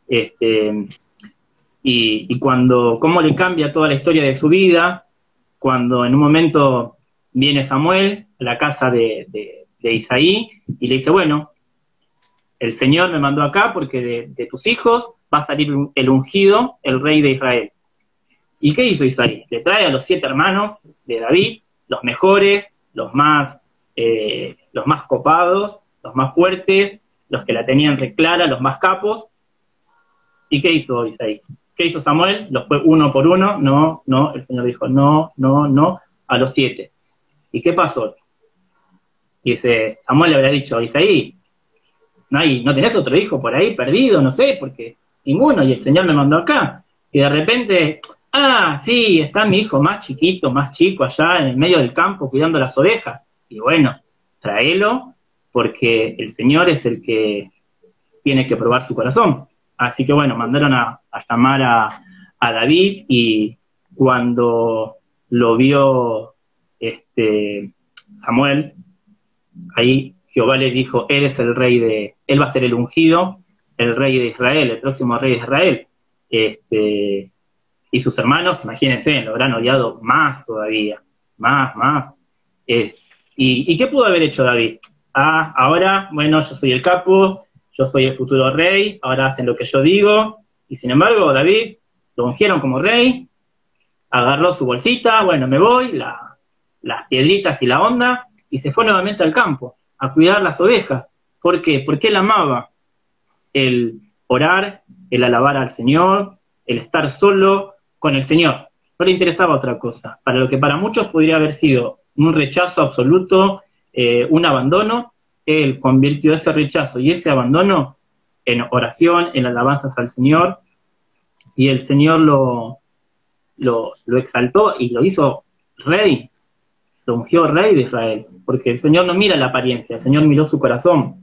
y cómo le cambia toda la historia de su vida, cuando en un momento viene Samuel a la casa de Isaí, y le dice, bueno, el Señor me mandó acá porque de tus hijos va a salir el ungido, el rey de Israel. ¿Y qué hizo Isaí? Le trae a los 7 hermanos de David, los mejores, los más copados, los más fuertes, los que la tenían re clara, los más capos. ¿Y qué hizo Isaí? ¿Qué hizo Samuel? Los fue uno por uno, no, el Señor dijo no, a los 7. ¿Y qué pasó? Y dice, Samuel le habría dicho, Isaí, ¿no tenés otro hijo por ahí perdido? No sé, porque ninguno, y el Señor me mandó acá. Y de repente, sí, está mi hijo más chiquito, más chico allá en el medio del campo cuidando las ovejas. Y bueno, tráelo, porque el Señor es el que tiene que probar su corazón. Así que bueno, mandaron a llamar a David, y cuando lo vio Samuel, ahí Jehová le dijo, él va a ser el ungido, el rey de Israel, el próximo rey de Israel. Y sus hermanos, imagínense, lo habrán odiado más todavía, más. ¿Y qué pudo haber hecho David? Ahora, bueno, yo soy el capo, yo soy el futuro rey, ahora hacen lo que yo digo, y sin embargo David lo ungieron como rey, agarró su bolsita, bueno, me voy, las piedritas y la onda, y se fue nuevamente al campo, a cuidar las ovejas. ¿Por qué? Porque él amaba el orar, el alabar al Señor, el estar solo con el Señor. No le interesaba otra cosa. Para lo que para muchos podría haber sido un rechazo absoluto, un abandono, él convirtió ese rechazo y ese abandono en oración, en alabanzas al Señor, y el Señor lo exaltó y lo hizo rey, lo ungió rey de Israel, porque el Señor no mira la apariencia, el Señor miró su corazón.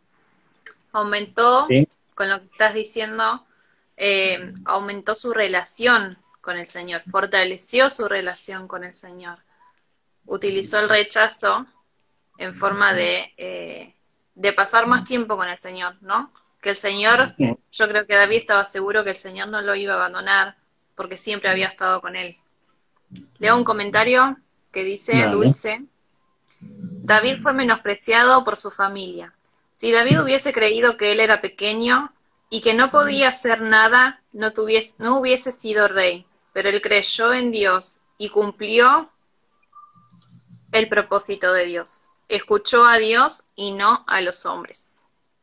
Aumentó, ¿Sí? con lo que estás diciendo, aumentó su relación con el Señor, fortaleció su relación con el Señor, utilizó el rechazo en forma de pasar más tiempo con el Señor, ¿no? Que el Señor, yo creo que David estaba seguro que el Señor no lo iba a abandonar, porque siempre había estado con él. Leo un comentario que dice, Dale. Dulce, David fue menospreciado por su familia. Si David hubiese creído que él era pequeño y que no podía hacer nada, no hubiese sido rey, pero él creyó en Dios y cumplió el propósito de Dios. Escuchó a Dios y no a los hombres.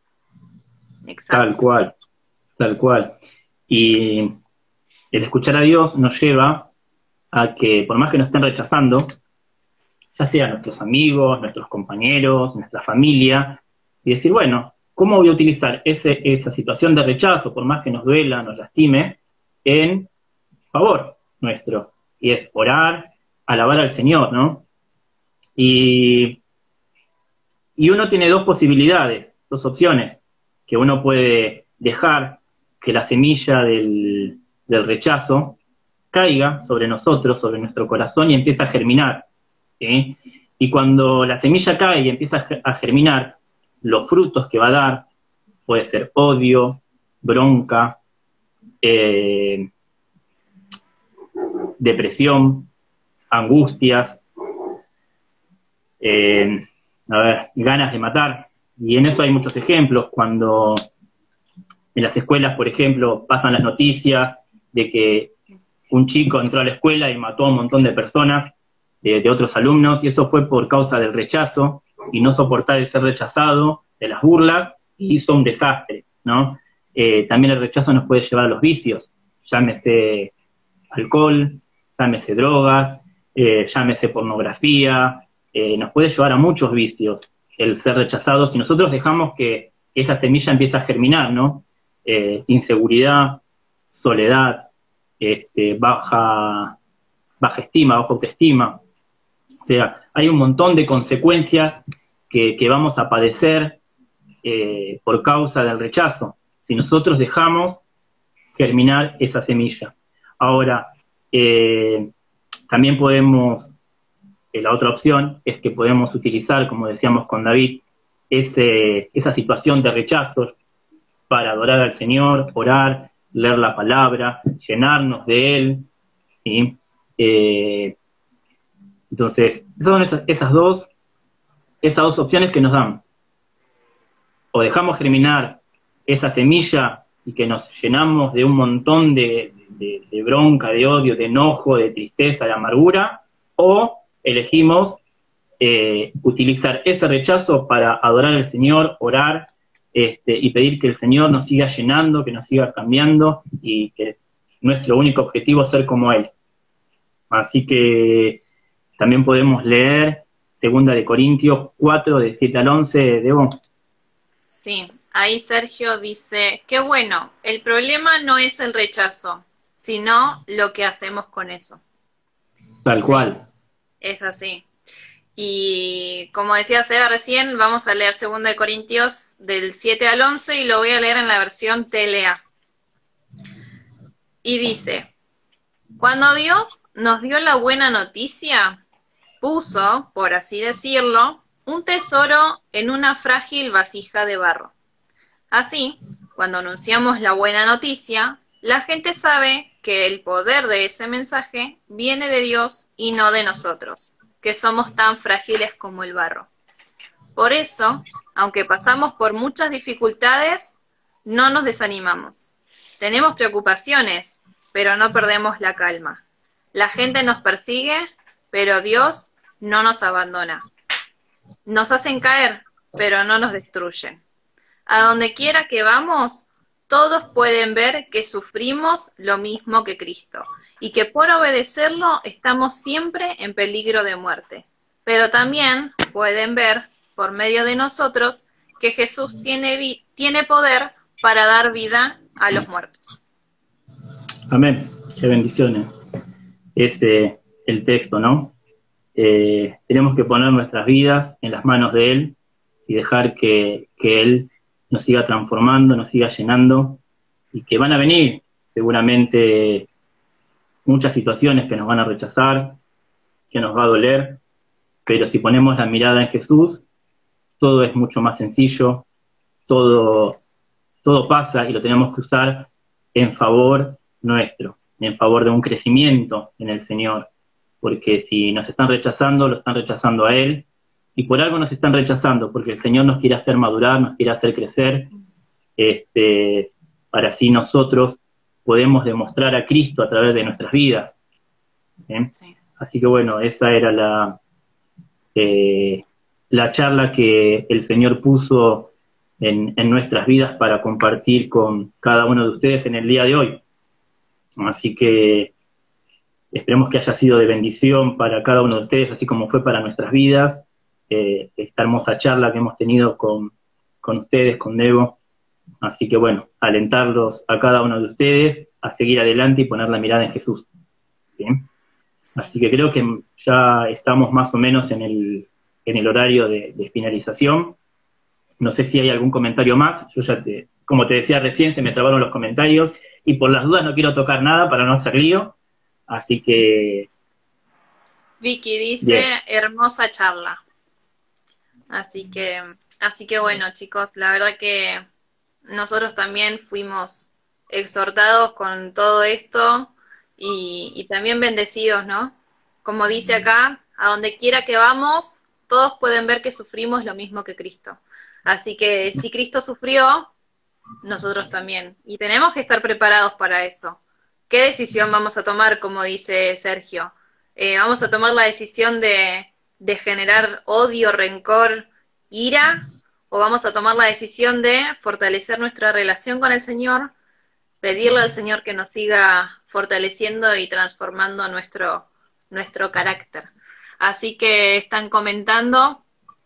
Exacto. Tal cual. Y el escuchar a Dios nos lleva a que, por más que nos estén rechazando, ya sea nuestros amigos, nuestros compañeros, nuestra familia, y decir, bueno, ¿cómo voy a utilizar esa situación de rechazo, por más que nos duela, nos lastime, en favor nuestro? Y es orar, alabar al Señor, ¿no? Y uno tiene dos posibilidades, dos opciones, que uno puede dejar que la semilla del rechazo caiga sobre nosotros, sobre nuestro corazón, y empieza a germinar, ¿sí? Y cuando la semilla cae y empieza a germinar, los frutos que va a dar puede ser odio, bronca, depresión, angustias, ganas de matar. Y en eso hay muchos ejemplos. Cuando en las escuelas, por ejemplo, pasan las noticias de que un chico entró a la escuela y mató a un montón de personas, de otros alumnos, y eso fue por causa del rechazo, y no soportar el ser rechazado, de las burlas, y hizo un desastre, ¿no? También el rechazo nos puede llevar a los vicios, llámese alcohol, llámese drogas, llámese pornografía, nos puede llevar a muchos vicios el ser rechazado si nosotros dejamos que esa semilla empiece a germinar, ¿no? Inseguridad, soledad, baja estima, baja autoestima. O sea, hay un montón de consecuencias que vamos a padecer por causa del rechazo, si nosotros dejamos germinar esa semilla. Ahora, también podemos, la otra opción es que podemos utilizar, como decíamos con David, esa situación de rechazo para adorar al Señor, orar, leer la palabra, llenarnos de Él, ¿sí? Entonces, son esas dos opciones que nos dan. O dejamos germinar esa semilla y que nos llenamos de un montón de bronca, de odio, de enojo, de tristeza, de amargura, o elegimos utilizar ese rechazo para adorar al Señor, orar, y pedir que el Señor nos siga llenando, que nos siga cambiando, y que nuestro único objetivo es ser como Él. Así que también podemos leer 2 Corintios 4, de 7 al 11, Debo. Sí, ahí Sergio dice, qué bueno, el problema no es el rechazo, sino lo que hacemos con eso. Tal cual. Es así. Y como decía Seba recién, vamos a leer 2 Corintios del 7 al 11 y lo voy a leer en la versión TLA. Y dice, cuando Dios nos dio la buena noticia, puso, por así decirlo, un tesoro en una frágil vasija de barro. Así, cuando anunciamos la buena noticia, la gente sabe que el poder de ese mensaje viene de Dios y no de nosotros, que somos tan frágiles como el barro. Por eso, aunque pasamos por muchas dificultades, no nos desanimamos. Tenemos preocupaciones, pero no perdemos la calma. La gente nos persigue, pero Dios no nos abandona. Nos hacen caer, pero no nos destruyen. A donde quiera que vamos, todos pueden ver que sufrimos lo mismo que Cristo, y que por obedecerlo estamos siempre en peligro de muerte. Pero también pueden ver, por medio de nosotros, que Jesús tiene poder para dar vida a los muertos. Amén. Qué bendiciones. Es el texto, ¿no? Tenemos que poner nuestras vidas en las manos de Él y dejar que Él nos siga transformando, nos siga llenando, y que van a venir seguramente muchas situaciones que nos van a rechazar, que nos va a doler, pero si ponemos la mirada en Jesús, todo es mucho más sencillo, todo pasa, y lo tenemos que usar en favor nuestro, en favor de un crecimiento en el Señor, porque si nos están rechazando, lo están rechazando a Él, y por algo nos están rechazando, porque el Señor nos quiere hacer madurar, nos quiere hacer crecer, para así nosotros podemos demostrar a Cristo a través de nuestras vidas. Sí. Así que bueno, esa era la charla que el Señor puso en nuestras vidas para compartir con cada uno de ustedes en el día de hoy. Así que esperemos que haya sido de bendición para cada uno de ustedes, así como fue para nuestras vidas, esta hermosa charla que hemos tenido con ustedes, con Debo. Así que bueno, alentarlos a cada uno de ustedes a seguir adelante y poner la mirada en Jesús. ¿Sí? Sí. Así que creo que ya estamos más o menos en el horario de finalización. No sé si hay algún comentario más. Yo ya como te decía recién, se me trabaron los comentarios y por las dudas no quiero tocar nada para no hacer lío. Así que... Vicky dice, bien. Hermosa charla. Así que bueno, chicos, la verdad que nosotros también fuimos exhortados con todo esto y también bendecidos, ¿no? Como dice acá, a donde quiera que vamos, todos pueden ver que sufrimos lo mismo que Cristo. Así que si Cristo sufrió, nosotros también. Y tenemos que estar preparados para eso. ¿Qué decisión vamos a tomar, como dice Sergio? ¿Vamos a tomar la decisión de generar odio, rencor, ira? ¿O vamos a tomar la decisión de fortalecer nuestra relación con el Señor, pedirle al Señor que nos siga fortaleciendo y transformando nuestro carácter? Así que están comentando,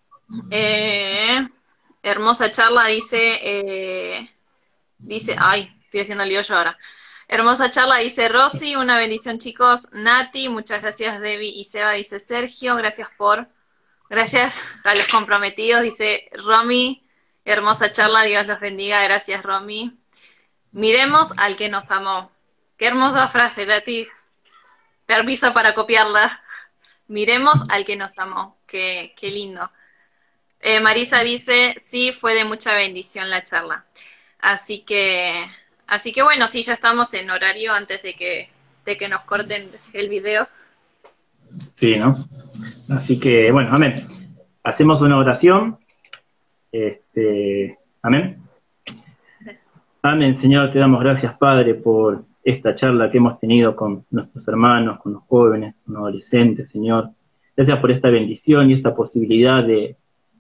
hermosa charla, dice, ay, estoy haciendo lío yo ahora. Hermosa charla, dice Rosy, una bendición chicos. Nati, muchas gracias Debbie y Seba, dice Sergio, gracias a los comprometidos, dice Romy, hermosa charla, Dios los bendiga, gracias Romy. Miremos al que nos amó. Qué hermosa frase, Nati, permiso para copiarla. Miremos al que nos amó, qué lindo. Marisa dice, sí, fue de mucha bendición la charla. Así que bueno, sí, ya estamos en horario antes de que nos corten el video. Sí, ¿no? Así que, bueno, amén. Hacemos una oración. Amén. Amén, Señor, te damos gracias, Padre, por esta charla que hemos tenido con nuestros hermanos, con los jóvenes, con los adolescentes, Señor. Gracias por esta bendición y esta posibilidad de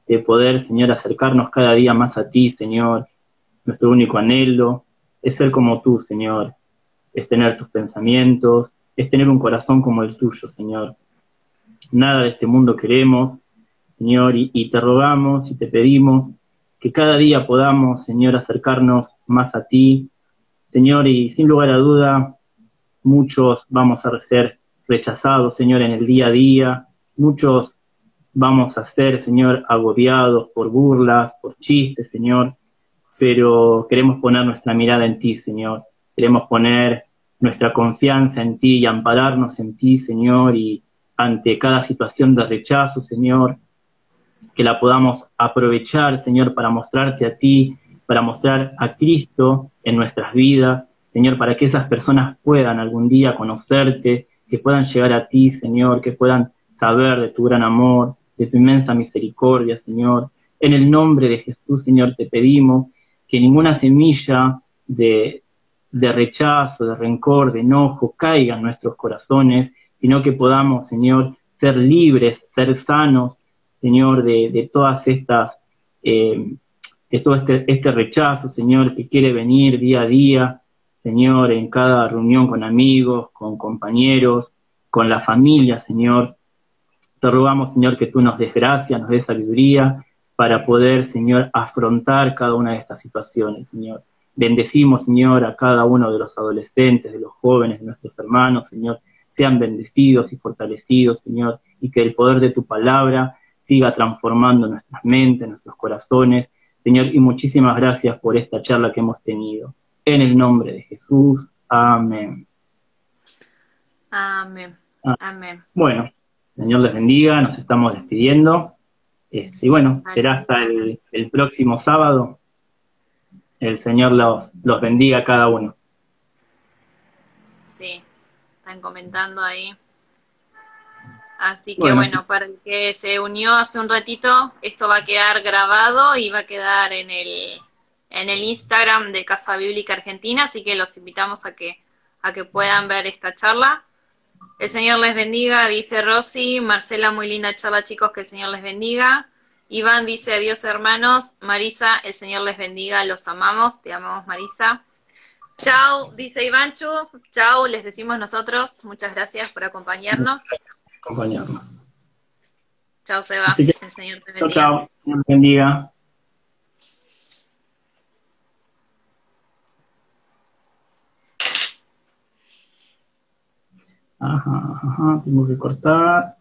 de poder, Señor, acercarnos cada día más a ti, Señor. Nuestro único anhelo es ser como tú, Señor, es tener tus pensamientos, es tener un corazón como el tuyo, Señor. Nada de este mundo queremos, Señor, y te rogamos y te pedimos que cada día podamos, Señor, acercarnos más a ti, Señor, y sin lugar a duda, muchos vamos a ser rechazados, Señor, en el día a día, muchos vamos a ser, Señor, agobiados por burlas, por chistes, Señor, pero queremos poner nuestra mirada en ti, Señor, queremos poner nuestra confianza en ti y ampararnos en ti, Señor, y ante cada situación de rechazo, Señor, que la podamos aprovechar, Señor, para mostrarte a ti, para mostrar a Cristo en nuestras vidas, Señor, para que esas personas puedan algún día conocerte, que puedan llegar a ti, Señor, que puedan saber de tu gran amor, de tu inmensa misericordia, Señor. En el nombre de Jesús, Señor, te pedimos que ninguna semilla de rechazo, de rencor, de enojo caiga en nuestros corazones, sino que podamos, Señor, ser libres, ser sanos, Señor, de todas estas, de todo este rechazo, Señor, que quiere venir día a día, Señor, en cada reunión con amigos, con compañeros, con la familia, Señor. Te rogamos, Señor, que tú nos des gracia, nos des sabiduría para poder, Señor, afrontar cada una de estas situaciones, Señor. Bendecimos, Señor, a cada uno de los adolescentes, de los jóvenes, de nuestros hermanos, Señor. Sean bendecidos y fortalecidos, Señor, y que el poder de tu palabra siga transformando nuestras mentes, nuestros corazones, Señor, y muchísimas gracias por esta charla que hemos tenido. En el nombre de Jesús, amén. Amén. Amén. Bueno, Señor les bendiga, nos estamos despidiendo. Y bueno, será hasta el próximo sábado. El Señor los bendiga a cada uno. Sí, están comentando ahí. Así que bueno, para el que se unió hace un ratito, esto va a quedar grabado y va a quedar en el Instagram de Casa Bíblica Argentina, así que los invitamos a que puedan ver esta charla. El Señor les bendiga, dice Rosy. Marcela, muy linda charla, chicos, que el Señor les bendiga. Iván dice, adiós hermanos. Marisa, el Señor les bendiga, los amamos, te amamos Marisa. Chao, dice Ivanchu. Chao, les decimos nosotros. Muchas gracias por acompañarnos. Chao, Seba. El Señor te bendiga. Chao, Señor te bendiga. Ajá, tengo que cortar.